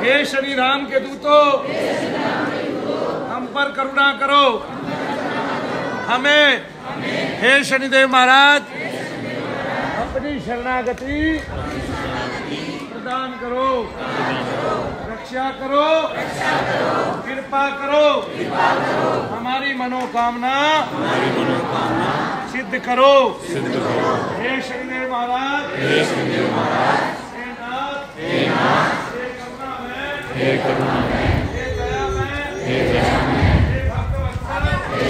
हे शनि राम के दूतों, हम पर करुणा करो। हमें हे शनिदेव महाराज अपनी शरणागति प्रदान करो, रक्षा करो, कृपा करो, हमारी मनोकामना सिद्ध करो। हे शनिदेव महाराज, हे नाथ, हे करुणा में, हे दया में, हे भक्तवत्सल,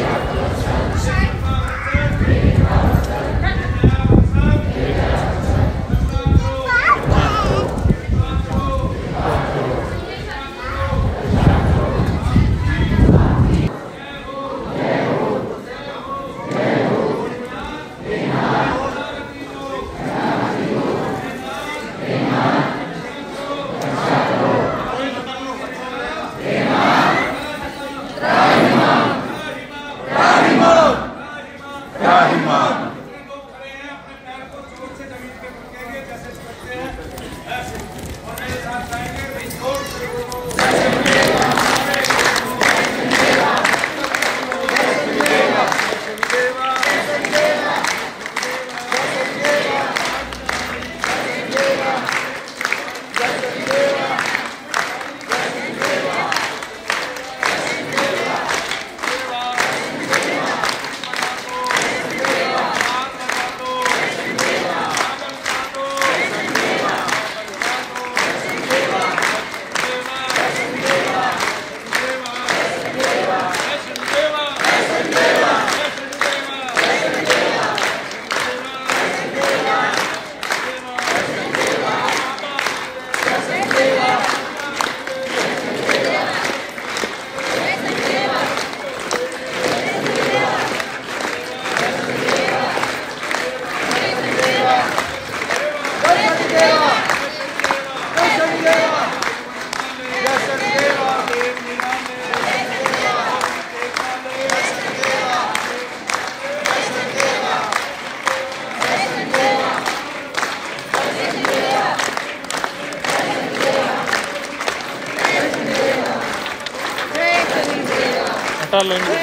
हटा लेंगे।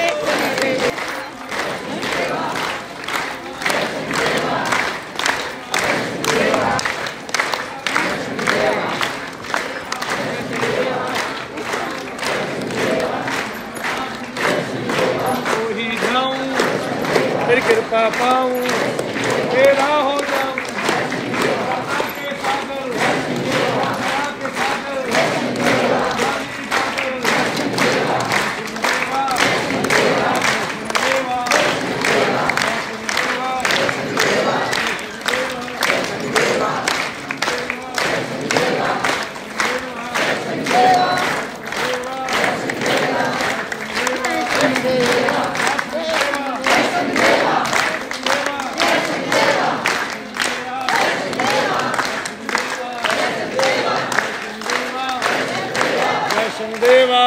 फिर कृपा पाऊं, तेरा हो जाऊं, शनिदेवा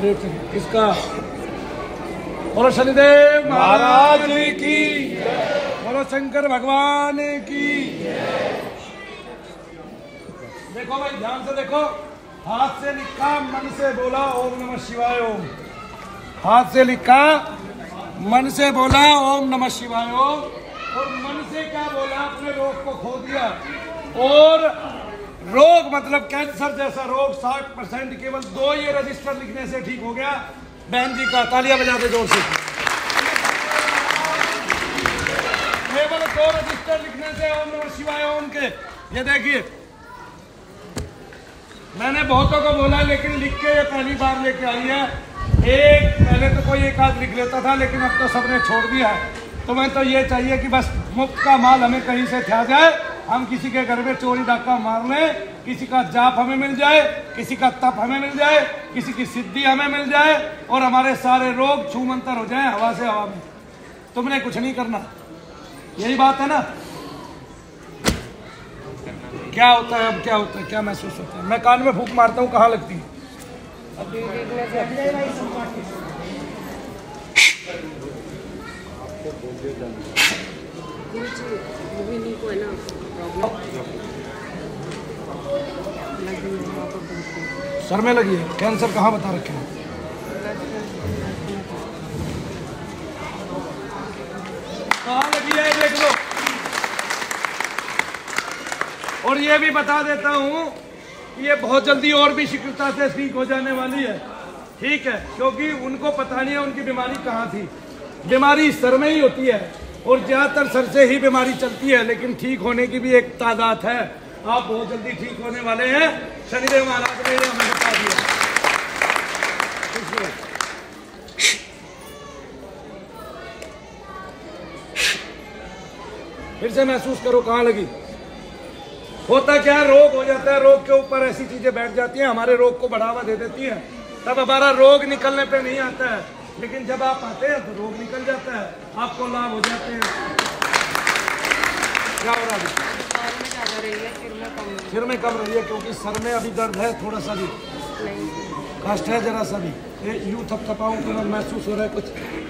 किसका? बोलो शनिदेव महाराज की, बोलो शंकर भगवान की। देखो भाई ध्यान से देखो, हाथ से लिखा, मन से बोला ओम नमः शिवाय ओम। हाथ से लिखा, मन से बोला ओम नमः शिवाय ओम, और मन से क्या बोला? अपने रोग को खो दिया। और रोग मतलब कैंसर जैसा रोग 60% केवल 2 ये रजिस्टर लिखने से ठीक हो गया। बहन जी का तालियां बजा दे जोर से। केवल 2 रजिस्टर लिखने से ओम नमः शिवाय ओम के। ये देखिए मैंने बहुतों को बोला, लेकिन लिख के ये पहली बार लेके आई है। पहले तो कोई एक आध लिख लेता था, लेकिन अब तो सबने छोड़ दिया है। तो मैं तो ये चाहिए कि बस मुफ्त का माल हमें कहीं से ठा जाए, हम किसी के घर में चोरी डाका मार लें, किसी का जाप हमें मिल जाए, किसी का तप हमें मिल जाए, किसी की सिद्धि हमें मिल जाए, और हमारे सारे रोग छूमंतर हो जाए हवा से हवा में। तुमने कुछ नहीं करना, यही बात है ना? क्या होता है अब? क्या होता है? क्या महसूस होता है? मैं कान में फूंक मारता हूँ, कहाँ लगती है? सर में लगी है। कैंसर कहाँ बता रखे हैं? कहाँ लगी है देख लो। और ये भी बता देता हूँ, ये बहुत जल्दी और भी शीघ्रता से ठीक हो जाने वाली है। ठीक है, क्योंकि उनको पता नहीं है उनकी बीमारी कहाँ थी। बीमारी सर में ही होती है, और ज़्यादातर सर से ही बीमारी चलती है, लेकिन ठीक होने की भी एक तादाद है। आप बहुत जल्दी ठीक होने वाले हैं। शनिदेव महाराज ने हमें बता दिया। फिर से महसूस करो कहाँ लगी। होता क्या है, रोग हो जाता है, रोग के ऊपर ऐसी चीजें बैठ जाती हैं, हमारे रोग को बढ़ावा दे देती हैं। तब हमारा रोग निकलने पे नहीं आता है, लेकिन जब आप आते हैं तो रोग निकल जाता है, आपको लाभ हो जाते हैं। क्या हो रहा है? सिर में कम रही है, क्योंकि सर में अभी दर्द है थोड़ा सा भी, कष्ट है जरा सा भी। यूँ थपथपाऊँ तो महसूस हो रहा है कुछ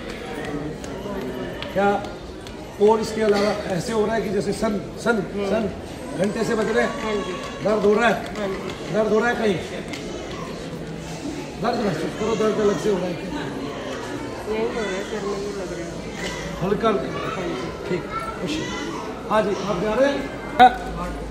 क्या? और इसके अलावा ऐसे हो रहा है कि जैसे सन सन सन घंटे से बज रहे हैं। दर्द हो रहा है? दर्द हो रहा है कहीं? दर्द महसूस करो, दर्द अलग से हो रहा है क्या? हल्का हल्का। ठीक, खुश। हाँ जी, आप जा रहे हैं?